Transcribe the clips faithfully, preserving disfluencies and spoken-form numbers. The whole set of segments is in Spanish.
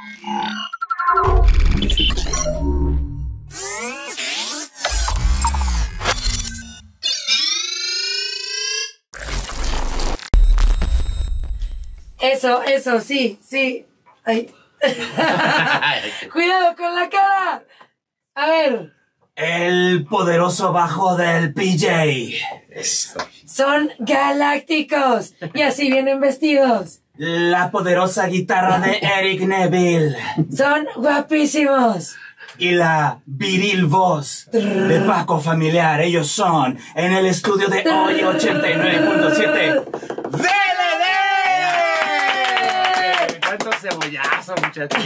Eso, eso, sí, sí. Ay. Cuidado con la cara. A ver. El poderoso bajo del P J. Eso. Son galácticos y así vienen vestidos. La poderosa guitarra de Eric Neville. Son guapísimos. Y la viril voz de Paco Familiar. Ellos son en el estudio de Hoy ochenta y nueve punto siete. ¡D L D! ¿Cuántos cebollazos, muchachos?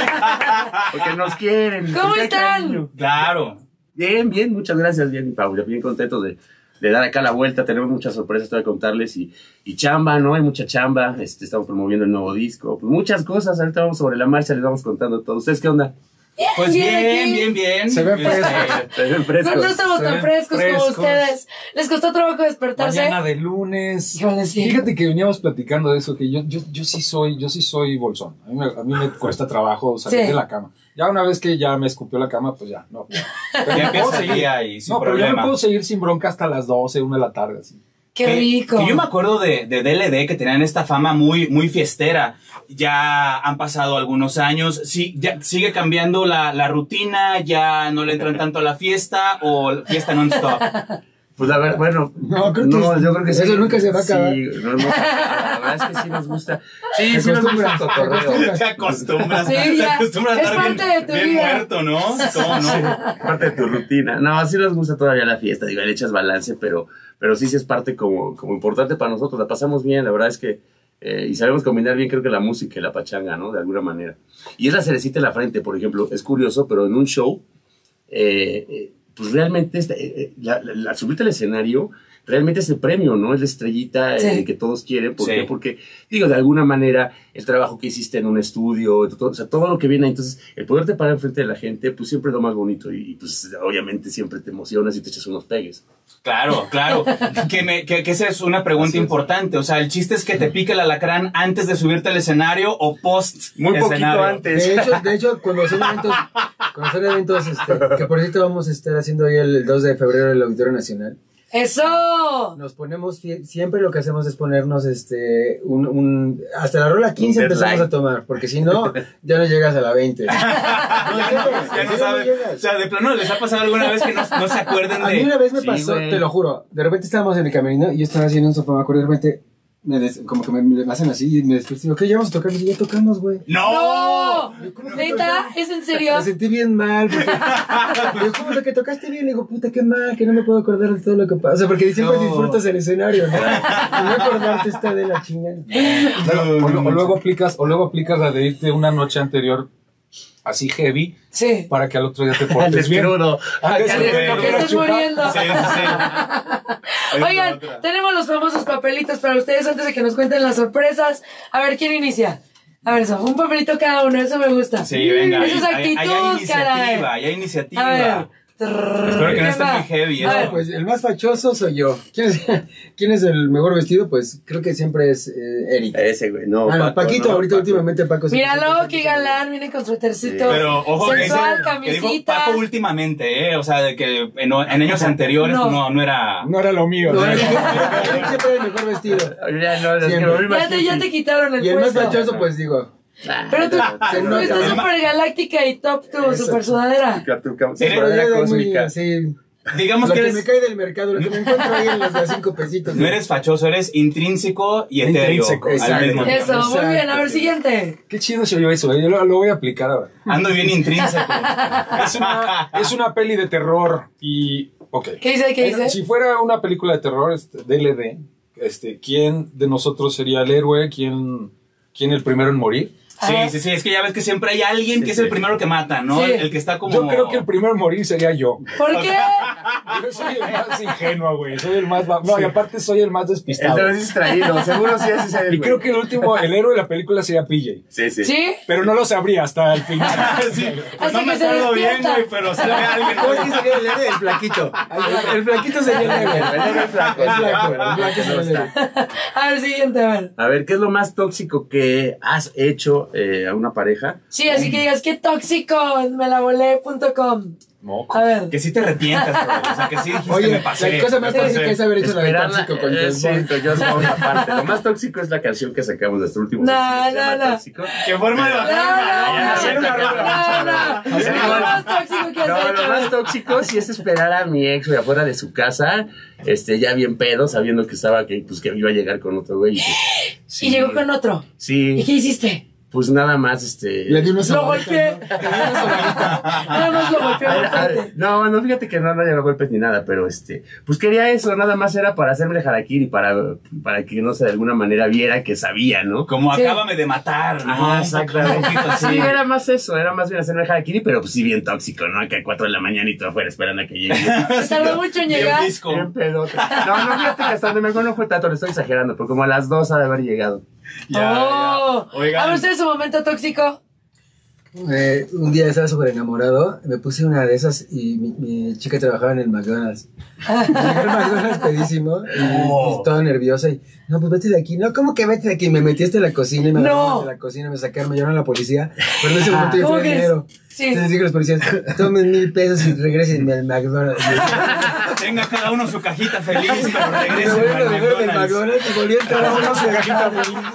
Porque nos quieren. ¿Cómo están? Claro. Bien, bien, muchas gracias. Bien, Paula, bien contento de, de dar acá la vuelta. Tenemos muchas sorpresas todavía contarles y, y chamba, ¿no? Hay mucha chamba. Este, estamos promoviendo el nuevo disco. Pues muchas cosas. Ahorita vamos sobre la marcha, les vamos contando todo. ¿Ustedes qué onda? Bien, Pues bien, aquí. bien, bien. Se ven frescos. Se ven frescos. No, no estamos Se tan ven frescos, como frescos. ustedes. ¿Les costó trabajo despertarse? Mañana de lunes. Híjole, sí. Fíjate que veníamos platicando de eso, que yo, yo, yo sí soy, yo sí soy bolsón. A mí me, a mí me cuesta trabajo salir Sí. de la cama. Ya una vez que ya me escupió la cama, pues ya, no. Pero Ya me puedo empieza el seguir. día y sin No, pero yo problema. me puedo seguir sin bronca hasta las doce, una de la tarde, así. Qué Que- rico. que yo me acuerdo de, de D L D que tenían esta fama muy, muy fiestera. Ya han pasado algunos años. Sí, ya sigue cambiando la, la rutina. Ya no le entran tanto a la fiesta o fiesta non-stop. Pues a ver, bueno. No, creo que no, es- yo creo que sí. eso nunca se va a acabar. Sí, no, no, la verdad es que sí nos gusta. Sí, Te sí nos gusta el acostumbras, te cotorreo. acostumbras. Te acostumbras. Sí, te ya. acostumbras a Es estar bien, parte de tu bien vida. muerto, ¿no? ¿Cómo no? Parte de tu rutina. No, sí nos gusta todavía la fiesta, digo, le echas balance, pero, pero sí, sí es parte como, como importante para nosotros. La pasamos bien, la verdad es que, eh, y sabemos combinar bien, creo que la música y la pachanga, ¿no? De alguna manera. Y es la cerecita en la frente, por ejemplo, es curioso, pero en un show, eh, eh, pues realmente, este, eh, la, la, la subirte al escenario, realmente es el premio, ¿no? Es la estrellita Sí. eh, que todos quieren. ¿Por Sí. qué? Porque, digo, de alguna manera, el trabajo que hiciste en un estudio, todo, o sea, todo lo que viene. Entonces, el poderte parar enfrente de la gente, pues siempre es lo más bonito. Y, y, pues, obviamente, siempre te emocionas y te echas unos pegues. Claro, claro. Que, me, que, que esa es una pregunta importante. O sea, el chiste es que te pique el alacrán antes de subirte al escenario o post Muy poquito escenario. antes. De hecho, de hecho, cuando son eventos, cuando son eventos, este, que por cierto vamos a estar haciendo hoy el dos de febrero en el Auditorio Nacional, ¡Eso! nos ponemos, fie- siempre lo que hacemos es ponernos, este, un, un, hasta la rola quince Un empezamos deadline. a tomar, porque si no, ya no llegas a la veinte. Ya no, ya no sabe. O sea, de plano, ¿les ha pasado alguna vez que no, no se acuerden A mí de...? una vez me Sí, pasó, güey. te lo juro, de repente estábamos en el camerino y yo estaba haciendo un sofá, me acuerdo, de repente, me des- como que me, me hacen así y me despierto y digo, ¿qué? Ya vamos a tocar, y ya tocamos, güey. ¡No! ¡No! ¿Neta? ¿Es en serio? Me sentí bien mal, porque yo como de que tocaste bien, le digo, puta, qué mal, que no me puedo acordar de todo lo que pasa. O sea, porque siempre No. disfrutas el escenario, ¿no? Y no acordarte está de la chingada. O, o luego aplicas, o luego aplicas la de irte una noche anterior así heavy Sí. para que al otro día te portes bien. Descrudo. Ah, Que sí, te- güey. que estés muriendo. Sí, sí, sí. Oigan, Otra. tenemos los famosos papelitos para ustedes antes de que nos cuenten las sorpresas. A ver, ¿quién inicia? A ver, eso, un papelito cada uno, eso me gusta. Sí, venga. Eso es hay- hay- actitud, hay iniciativa, caray. hay iniciativa. A ver. Espero que no esté muy heavy. A ¿eh? ver, Pues el más fachoso soy yo. ¿Quién es, quién es el mejor vestido? Pues creo que siempre es eh, Eric. Ese, güey. No, Ah, no, Paco, Paquito, no, ahorita Paco. últimamente Paco. se míralo, puso- qué galán, viene con su tercito. Pero ojo que, sensual, que dijo camisita. Paco últimamente, ¿eh? O sea, de que en, en años anteriores No. no, no era... No era lo mío. No, ¿no? Eric, Eric siempre es el mejor vestido. Ya no, es que Siempre. me lo Ya te, ya te quitaron el Y el más puesto. fachoso, pues digo. Pero tú, Se tú nota. estás súper galáctica y top tu Eso. super sudadera. Sí, Eres- pero yo Era era muy cósmica. así. Digamos Lo que que eres... me cae del mercado, lo que me encuentro ahí en los de cinco pesitos. No eres fachoso, eres intrínseco y etéreo Intrínseco, al exacto. mismo tiempo. Eso, muy Exacto. bien. A ver, siguiente. Qué chido se oyó eso, eh. Yo lo, lo voy a aplicar ahora. Ando bien intrínseco. Es una, es una peli de terror y... Ok. ¿Qué dice? ¿Qué dice? Si fuera una película de terror, este, D L D, este, ¿quién de nosotros sería el héroe? ¿Quién, quién el primero en morir? Sí, Ajá. sí, sí, es que ya ves que siempre hay alguien que es el primero que mata, ¿no? Sí. El, el que está como... Yo creo que el primero en morir sería yo. ¿Por qué? Yo soy el más ingenuo, güey. Soy el más... va- No, y aparte soy el más El despistado. de los distraídos, seguro sí ese es el Y creo que el último, el héroe de la película sería P J. Sí, sí. ¿Sí? Pero no lo sabría hasta el final. Sí, pues Hasta no me que se acuerdo bien, despierta. güey, pero sale alguien. ¿Cómo es que sería el héroe? El flaquito. El, el flaquito sería el héroe. El héroe flaco. El flaco, el flaco sería el héroe. A ver, siguiente, a ver. A ver, ¿qué es lo más tóxico que has hecho gusto eh, a una pareja. Sí, así que digas, qué tóxico, me la volé punto com. Moco. A ver. Que sí te arrepientas, bro. O sea, que sí dijiste, Oye, me pasé. la cosa más me pasé. tóxica es haber hecho la de Esperarla, tóxico con eh, Joss sí, Bond. con Joss Bond aparte. Lo más tóxico es la canción que sacamos de nuestro último No, sencillo, se no, llama no. Tóxico. ¿Qué forma de No, bajar? no, hacer una rola. No, no. Sí, Es lo bueno. más tóxico que has No, lo hecho. más tóxico sí es esperar a mi ex, güey, afuera de su casa, este, ya bien pedo, sabiendo que estaba, que, pues, que iba a llegar con otro güey. Y, que- sí, Y llegó con otro. ¿Y Sí, qué hiciste? pues nada más, este... Le di una Lo sobadita, golpeé. ¿no? Le di una sobadita. Nada más lo golpeó muy A- a- fuerte. No, no, fíjate que no, no lleva golpes ni nada, pero este, pues quería eso, nada más era para hacerme harakiri, para, para que, no sé, de alguna manera viera que sabía, ¿no? Como Sí. acábame de matar, ¿no? Ajá, Un exactamente. poquito así. Sí, era más eso, era más bien hacerme harakiri, pero pues sí bien tóxico, ¿no? Que a cuatro de la mañana y todo afuera esperando a que llegue. Se tardó mucho en Bien llegar. disco. Bien pedota. No, no, fíjate que hasta donde me acuerdo no fue tanto, le estoy exagerando, pero como a las dos ha de haber llegado. Ya, Oh. ya. Oigan. A ver, ¿ustedes su momento tóxico? Eh, un día estaba súper enamorado, me puse una de esas y mi, mi chica trabajaba en el McDonald's. Llegué al McDonald's pedísimo y, Oh. y toda nerviosa y, no, pues vete de aquí. No, ¿cómo que vete de aquí? Me metí hasta la cocina y me No. agarraron de la cocina, me sacaron, me llevaron a la policía. Pero en ese momento yo ¿Cómo tenía que es? dinero. Sí. Entonces dije a los policías, tomen mil pesos y regresen al McDonald's. Tenga cada uno su cajita feliz, pero Me regresen volvieron a al dejar del McDonald's. McDonald's y volví a entrar a una cajita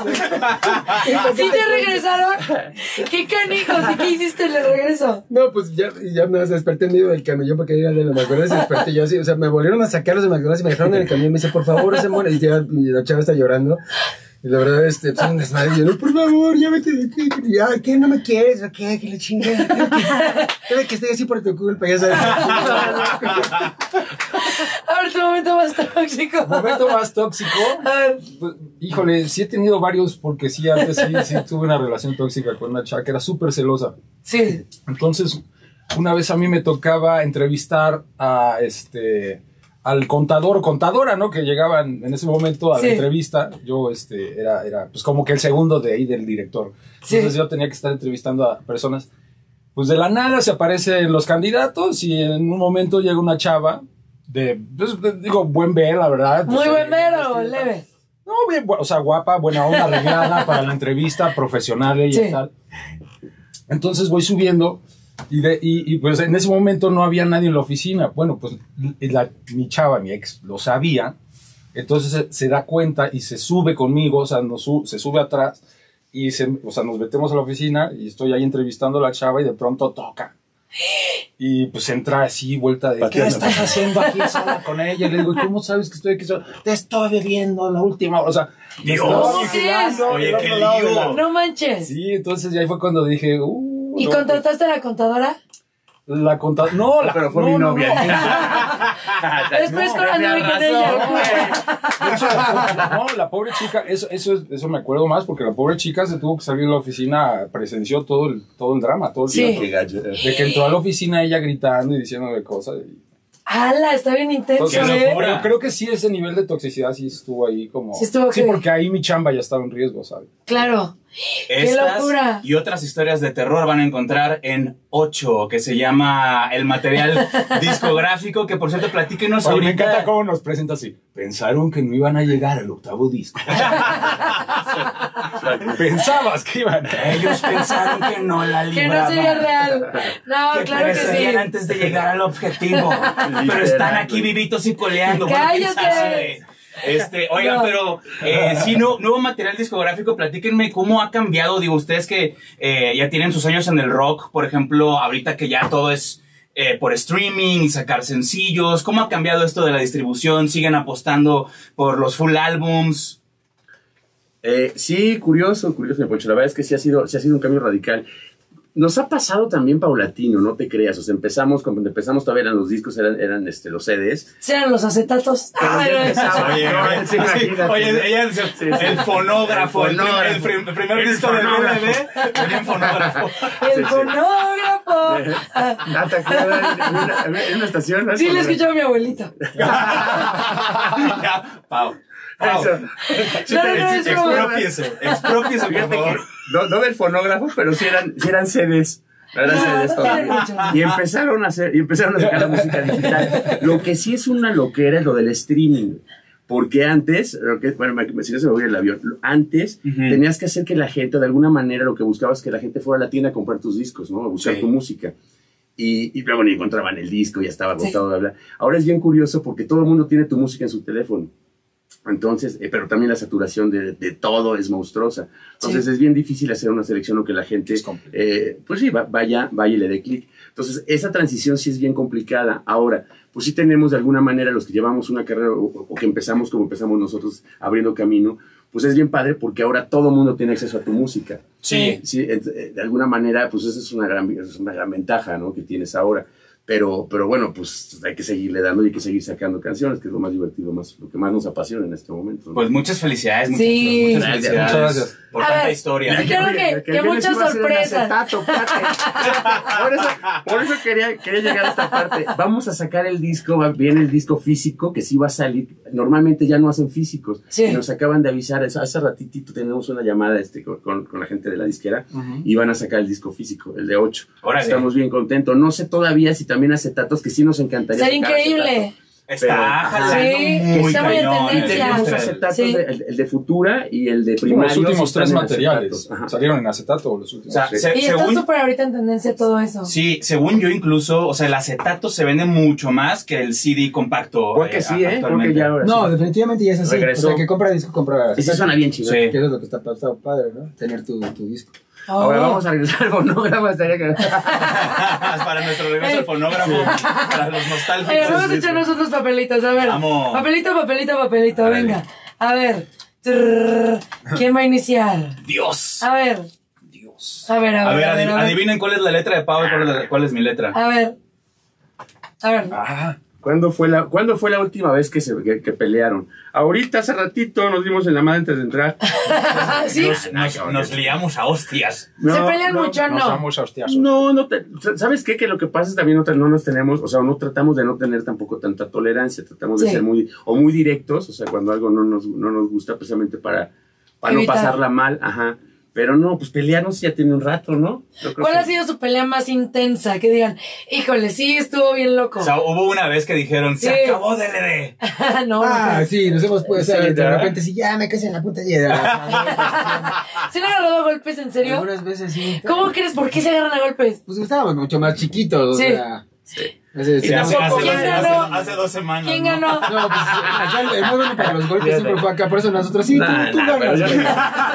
feliz. ¿Sí te regresaron? ¿Qué canijos? ¿Y qué hiciste en el regreso? No, pues ya, ya me desperté en medio del camellón porque era de los McDonald's y desperté yo así. O sea, me volvieron a sacar los de McDonald's y me dejaron en el camión. Me dice, por favor, se muere. Y, ya, y la chava está llorando. Y la verdad, este, pues un desmadre. Y yo, no, por favor, ya vete de aquí. Ya, ¿qué? ¿No me quieres? ¿O qué? ¿Qué le chingada? Creo que estoy así por tu culpa, ya sabes. A ver, tu momento más tóxico. Momento más tóxico. A ver. Pues, híjole, sí he tenido varios porque sí, antes sí, sí tuve una relación tóxica con una chava que era súper celosa. Sí. Entonces, una vez a mí me tocaba entrevistar a este al contador o contadora, ¿no? Que llegaban en ese momento a Sí. la entrevista. Yo este era era pues como que el segundo de ahí del director. Entonces Sí. yo tenía que estar entrevistando a personas. Pues de la nada se aparecen los candidatos y en un momento llega una chava de, pues, de- digo, buen ver, la verdad. Muy Pues, buen eh, mero, vestida. leve. No, bien, bu- o sea, guapa, buena onda, arreglada para la entrevista, profesional ella Sí. y tal. Entonces voy subiendo y, de, y, y, pues en ese momento no había nadie en la oficina. Bueno, pues la, mi chava, mi ex, lo sabía. Entonces se, se da cuenta y se sube conmigo, o sea, nos su- se sube atrás y se, o sea, nos metemos a la oficina y estoy ahí entrevistando a la chava y de pronto toca. Y pues entra así, vuelta de, ¿qué Pateando. estás haciendo aquí sola con ella? Y le digo, ¿cómo sabes que estoy aquí sola? Te estoy bebiendo la última hora. O sea, me Dios, estaba ¿cómo vigilando crees? del Oye, qué otro lado de lío. la- No manches. Sí, entonces ya ahí fue cuando dije, uh. ¿Y no, contrataste a la contadora? La contadora. No, la, pero fue no, mi no, novia. Ah, Después con tenía anduve con razón, ella. güey. De hecho, la, no, la pobre chica, eso, eso, es- eso me acuerdo más, porque la pobre chica se tuvo que salir de la oficina, presenció todo el, todo el drama, todo el Sí. Qué gacho. De que entró a la oficina ella gritando y diciéndole cosas. Y, ¡Hala! Está bien intenso, Qué ¿eh? locura. pero creo que sí, ese nivel de toxicidad sí estuvo ahí como. Sí estuvo sí, heavy. porque ahí mi chamba ya estaba en riesgo, ¿sabes? Claro. ¡Qué Estas locura! y otras historias de terror van a encontrar en ocho, que se llama el material discográfico, que por cierto, platíquenos Oye, me ahorita. encanta cómo nos presenta así. Pensaron que no iban a llegar al octavo disco. Pensabas que iban a... Ellos pensaron que no la Que libraban. no sería real. No, Que claro que perecerían sí. antes de llegar al objetivo. Pero están aquí vivitos y coleando. Bueno, ¿quién ¡Cállate! sabe? Este, oigan, No. pero eh, sí, no, nuevo material discográfico, platíquenme cómo ha cambiado, digo, ustedes que eh, ya tienen sus años en el rock, por ejemplo, ahorita que ya todo es eh, por streaming y sacar sencillos, ¿cómo ha cambiado esto de la distribución? ¿Siguen apostando por los full albums? Eh, sí, curioso, curioso, mi Poncho. La verdad es que sí ha sido, sí ha sido un cambio radical. Nos ha pasado también paulatino, no te creas. O sea, empezamos, cuando empezamos todavía eran los discos, eran, eran este, los C Ds. Serán los acetatos. Pero Ay, ya no, empezaba. Oye, no, oye, sí, imagínate. oye, ella dice, Sí, sí. el fonógrafo, El el, prim- fonógrafo. el prim- el primer El disco del fonógrafo. B M W tenía un fonógrafo. El fonógrafo. Ah, Ah, ¿te acuerdas? En una, en una estación, ¿no? sí, le escuchaba a mi abuelito. Ya, Pau. Pau. Eso. No, no, no, es broma. Expropiese, expropiese, por Fíjate favor. que, no, no del fonógrafo, pero sí eran, sí eran C Ds. Eran No, C Ds no todavía. tienen mucho. Y empezaron a hacer, y empezaron a sacar la música digital. Lo que sí es una loquera es lo del streaming. Porque antes, bueno, me, me, si no se me voy el avión, antes uh-huh. tenías que hacer que la gente, de alguna manera, lo que buscabas es que la gente fuera a la tienda a comprar tus discos, ¿no? A buscar sí. tu música. Y, y luego ni encontraban el disco, ya estaba agotado, sí. bla, bla. Ahora es bien curioso porque todo el mundo tiene tu música en su teléfono. Entonces, eh, pero también la saturación de, de todo es monstruosa. Entonces sí. es bien difícil hacer una selección o que la gente, eh, pues sí, va, vaya, vaya y le dé clic. Entonces, esa transición sí es bien complicada. Ahora, pues sí tenemos de alguna manera los que llevamos una carrera o, o que empezamos como empezamos nosotros abriendo camino, pues es bien padre porque ahora todo el mundo tiene acceso a tu música. Sí. Sí, de alguna manera, pues esa es una gran, es una gran ventaja, ¿no? Que tienes ahora. Pero, pero bueno, pues hay que seguirle dando y hay que seguir sacando canciones, que es lo más divertido, más, lo que más nos apasiona en este momento, ¿no? Pues muchas felicidades, muchas, sí. muchas felicidades. Muchas gracias por tanta ver, historia. Yo creo que, que, que muchas sorpresas. Acetato, por eso, por eso quería, quería llegar a esta parte. Vamos a sacar el disco, viene el disco físico, que sí va a salir. Normalmente ya no hacen físicos. Sí. Y nos acaban de avisar, hace ratitito tenemos una llamada este, con, con, con la gente de la disquera uh-huh. y van a sacar el disco físico, el de ocho. Órale. Estamos bien contentos. No sé todavía si también acetatos, que sí nos encantaría. Sería increíble. Acetato. Está jalando sí, muy está muy cañón. en tendencia. Tenemos acetatos, sí. de, el, el de Futura y el de Primario. Los últimos tres materiales salieron en acetato los últimos. O sea, sí. se, y según, está súper ahorita en tendencia todo eso. Sí, según yo incluso, o sea, el acetato se vende mucho más que el C D compacto. Porque eh, sí, ¿eh? Porque ya ahora no, sí. definitivamente ya es así. Regresó. O sea, que compra disco, compra... Eso suena bien chido. Sí. Que eso es lo que está pasando padre, ¿no? Tener tu, tu disco. Oh. Ahora vamos a regresar al fonógrafo. Estaría que... para nuestro regreso al fonógrafo, para los nostálgicos. Oye, vamos a echar nosotros papelitos, a ver. Vamos. Papelito, papelito, papelito, Ay. venga. A ver. Trrr. ¿Quién va a iniciar? Dios. A ver. Dios. A ver, a ver. A ver, a ver, a ver. adivinen cuál es la letra de Pau y cuál es, la, cuál es mi letra. A ver. A ver. Ah. ¿Cuándo fue la, ¿cuándo fue la última vez que, se, que, que pelearon? Ahorita, hace ratito, nos dimos en la madre antes de entrar. ¿Sí? Nos, nos, nos liamos a hostias. No, ¿se pelean no, mucho? No. Nos damos a hostias. No, no. Te, ¿sabes qué? Que lo que pasa es también no, no nos tenemos, o sea, no tratamos de no tener tampoco tanta tolerancia. Tratamos de sí. ser muy, o muy directos, o sea, cuando algo no nos, no nos gusta, precisamente para, para no pasarla mal, ajá. Pero no, pues pelearnos ya tiene un rato, ¿no? ¿Cuál que... ha sido su pelea más intensa? Que digan, híjole, sí, estuvo bien loco. O sea, hubo una vez que dijeron, sí. se acabó D L D. no, ah, no, sí, nos hemos puesto, sí, de repente, sí, ya me casé en la puta ya. ¿Se han agarrado a golpes, en serio? Algunas veces sí. ¿Cómo crees? ¿Por qué se agarran a golpes? Pues estábamos mucho más chiquitos, sí. o sea... Sí. Hace, hace, hace, ¿Quién hace, ganó? hace, hace dos semanas. ¿Quién ¿no? ganó? No, pues acá el más bueno para los golpes siempre fue acá, por eso nosotros sí, nah, tú, tú nah, ganas, güey.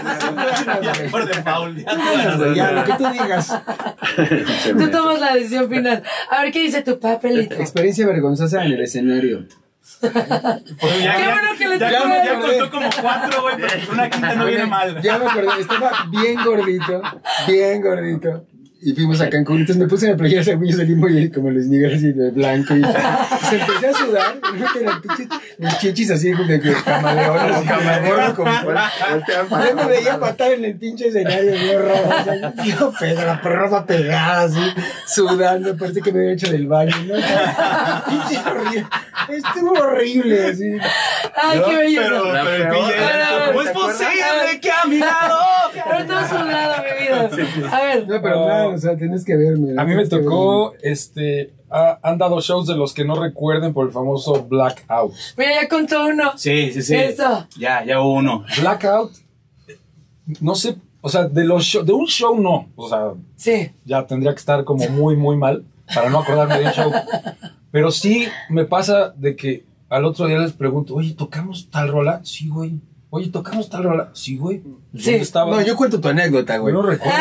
Ya por default, ya tú ganas, güey. Ya, lo que tú digas. Tú tomas la decisión final. A ver, ¿qué dice tu papelito? Experiencia vergonzosa en el escenario. Pues ya, Qué ya, bueno que le ya, tocó. ya, ya contó como cuatro, güey, pero pues una quinta no viene mal. Ya me acordé, estaba bien gordito, bien gordito. Y fuimos a Cancún, entonces me puse en la playera, según yo salí muy como Luis Miguel, así de blanco, y se empecé a sudar, mis chichis así de que camaleón, así camaleón, como yo me veía matar en el pinche escenario, bien rojo, o sea, yo pega, la ropa pegada, así, sudando, parece que me había hecho del baño, ¿no? Pinche horrible, estuvo horrible, así. Ay, qué belleza. Pero, pero el P J, ¿cómo es posible que a mi lado? Pero todo sudado, mi vida. A ver. No, pero claro, o sea, tienes que verme. A mí me tocó, este, ha, han dado shows de los que no recuerden por el famoso Blackout. Mira, ya contó uno. Sí, sí, sí. Eso. Ya, ya hubo uno. Blackout, no sé, o sea, de los show, de un show no, o sea, sí. ya tendría que estar como muy, muy mal para no acordarme de un show. Pero sí me pasa de que al otro día les pregunto, oye, ¿tocamos tal rola? Sí, güey. Oye, ¿tocamos tal rola? Sí, güey. Sí. Estaba? No, yo cuento tu anécdota, güey. No recuerdo.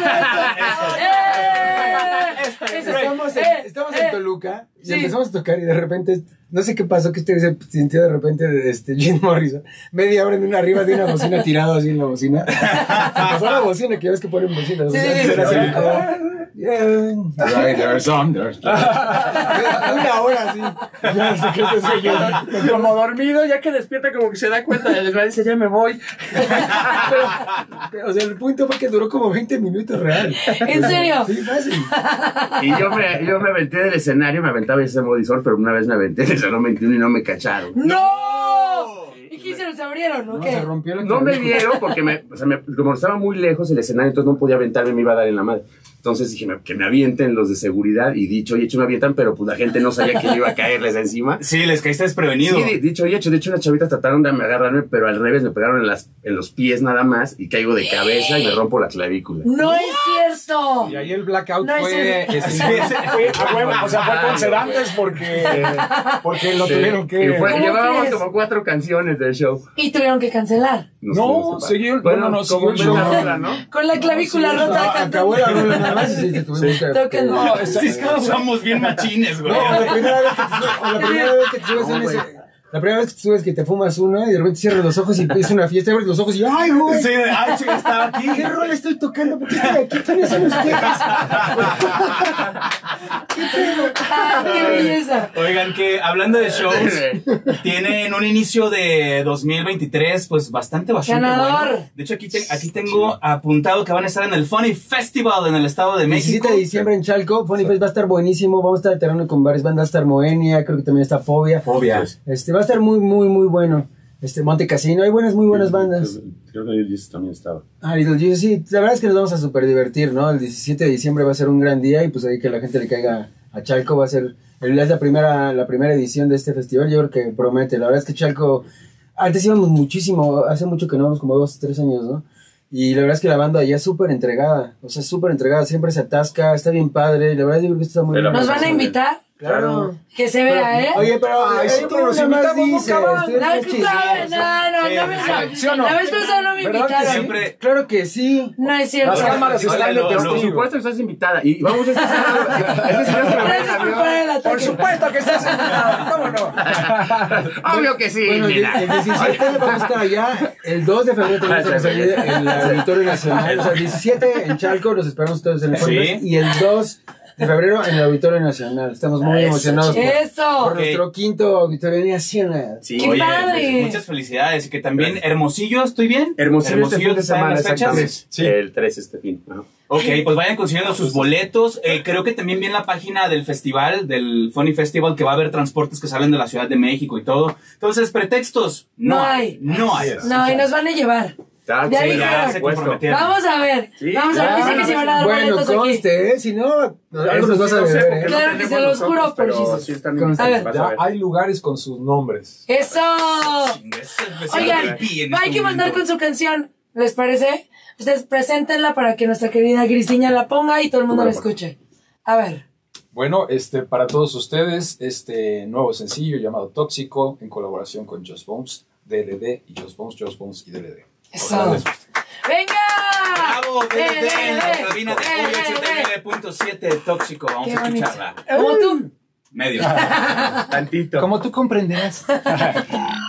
Estamos en, estamos en Toluca y sí. empezamos a tocar y de repente, no sé qué pasó, que este se sintió de repente este, Jim Morrison, media hora en una arriba de una bocina tirado así en la bocina. Se pasó la bocina, que ya ves que ponen bocinas. Sí, o sea, sí, era sí. así como, yeah. Right, there's some, there's una hora así. Ya sé que este soy yo. Como dormido, ya que despierta, como que se da cuenta de les dice, ya me voy. Pero, pero, o sea, el punto fue que duró como veinte minutos real. ¿En serio? Sí, fácil. Y yo me, yo me aventé del escenario, me aventaba ese modisor, pero una vez me aventé del Salón veintiuno y no me cacharon. ¡No! ¿Y qué hicieron? ¿Se abrieron o No, qué? se rompió la No me dieron porque me, o sea, me, como estaba muy lejos el escenario, entonces no podía aventarme, me iba a dar en la madre. Entonces dije, me- que me avienten los de seguridad y dicho y hecho me avientan, pero pues la gente no sabía que yo iba a caerles encima. Sí, les caíste desprevenido. Sí, di- dicho y hecho, de hecho unas chavitas trataron de agarrarme, pero al revés, me pegaron en, las, en los pies nada más y caigo de cabeza y me rompo la clavícula. ¡No es cierto! Y ahí el blackout No, fue... ese- ese- Sí, ese fue a huevo, o sea, fue con sedantes porque, porque lo Sí. tuvieron que... Y fue- ¿Cómo llevábamos crees? como cuatro canciones del show. Y tuvieron que cancelar. Nos No, fuimos a- siguió el- Bueno, bueno, no, como siguió el ven la show. rola, ¿no? Con la clavícula sí, rota No, cantando. acabó la rola nada más y sí, te tuvimos que... Tóquenlo. que- No, esa- Sí, somos bien machines, güey. No, la primera vez que te subes, o la primera vez que te subes No, en güey. ese... La primera vez que te subes que te fumas uno y de repente cierras los ojos y es una fiesta, abres los ojos y ¡ay, güey! Sí, ay, chica, estaba aquí. ¿Qué rol estoy tocando? ¿Por qué estoy aquí? ¿Quiénes son ustedes? ¿Qué pedo? ¡Ah, qué belleza! Oigan, que hablando de shows, tienen un inicio de dos mil veintitrés, pues bastante, bastante Ganador. bueno. De hecho, aquí, te- aquí tengo apuntado que van a estar en el Funny Festival en el Estado de México. diecisiete de diciembre en Chalco, Funny Fest va a estar buenísimo, vamos a estar alternando con varias bandas, va a estar Moenia, creo que también está Fobia. Fobia. Este, va a estar muy, muy, muy bueno. Este, Monte Casino, hay buenas, muy buenas bandas. Creo que Lil Jesus también estaba. Ah, Little Jesus, sí, la verdad es que nos vamos a super divertir, ¿no? El diecisiete de diciembre va a ser un gran día y pues ahí que la gente le caiga a Chalco va a ser, es la primera, la primera edición de este festival, yo creo que promete, la verdad es que Chalco, antes íbamos muchísimo, hace mucho que no vamos, como dos, tres años, ¿no? Y la verdad es que la banda allá es súper entregada, o sea, súper entregada, siempre se atasca, está bien padre, la verdad yo creo que está muy Pero bien. ¿Nos van a invitar? Claro. Que se vea, ¿eh? Oye, pero Ay, eh, sí, tú pero los nada más invitamos, dices, nunca van. tú No, eres que chismoso. sabe, no, no, Sí, no me ¿sí o no? La vez pasada no me ¿Verdad que invitaron. sí? Siempre. Claro que sí. No es cierto. Las cámaras Hola, están de no, no. Por testigo. supuesto que estás invitada. Y vamos a estar. Gracias por poner el ataque. Por supuesto que estás invitada, ¿cómo no? Obvio que sí. Bueno, el, mira. el diecisiete vamos a estar allá, el dos de febrero tenemos que salir en el Auditorio Nacional, o sea, el diecisiete en Chalco, los esperamos todos en el Sí. Funny, y el dos de febrero en el Auditorio Nacional. Estamos muy Eso, emocionados por, Eso. por Ok. nuestro quinto Auditorio Nacional. Sí. ¡Qué Oye, padre! pues, muchas felicidades. Y que también Hermosillo, ¿estoy bien? Hermosillo este fin de ¿está en semana, las fechas? exactamente. Sí. El tres este fin. Ajá. Ok, pues vayan consiguiendo sus boletos. Eh, creo que también vi en la página del festival, del Funny Festival, que va a haber transportes que salen de la Ciudad de México y todo. Entonces, pretextos, no, No hay. hay. No hay. No, y nos van a llevar. Ah, Ya sí, dijeron. ya, Ya por se supuesto. comprometieron. Vamos a ver. Sí, Vamos a ver. claro. Dicen que se van a dar Bueno, boletos aquí. conste, ¿eh? Si no, algo nos vas a Eso sí, no sé, beber, porque ¿eh? no Claro que tenemos se los juro nosotros, por pero Jesus. sí están Con- invitados, a ver. vas a Ya ver. hay lugares con sus nombres. ¡Eso! Oigan, Oigan, hay que mandar con su canción. ¿Les parece? Ustedes preséntenla para que nuestra querida Cristiña la ponga y todo el mundo la escuche. A ver. Bueno, este, para todos ustedes, este nuevo sencillo llamado Tóxico, en colaboración con Just Bones, D L D y Just Bones, Just Bones y D L D. Eso. Ojalá les guste. ¡Venga! Bravo, D L D, en la Eh, eh, cabina de eh, ochenta y nueve punto siete Tóxico. Vamos Qué a bonito. escucharla. Como tú. Medio. Tantito. Como tú comprenderás.